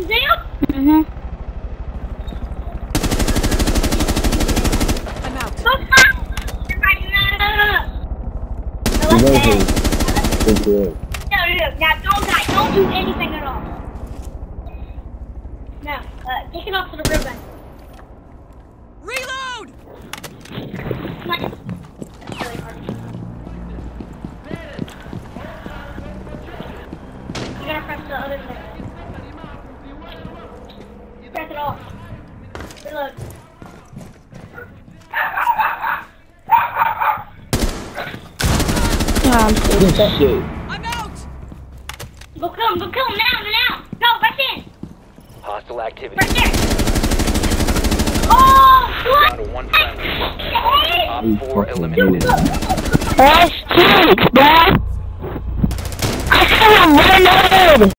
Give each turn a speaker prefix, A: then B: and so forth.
A: Mm-hmm.
B: I'm out.
A: No, now don't die. Don't do anything at all. Now, take it off to the real gun.
B: Reload!
A: Come on. That's really hard. You gotta press the other thing. Press it off. Reload.
C: Shit.
B: I'm out!
A: Go kill him now! Go, right in!
D: Hostile activity.
A: Right there! Oh, what?
D: Down to one friendly. Op 4 eliminated.
C: That's cheeks, bro. I said I'm running.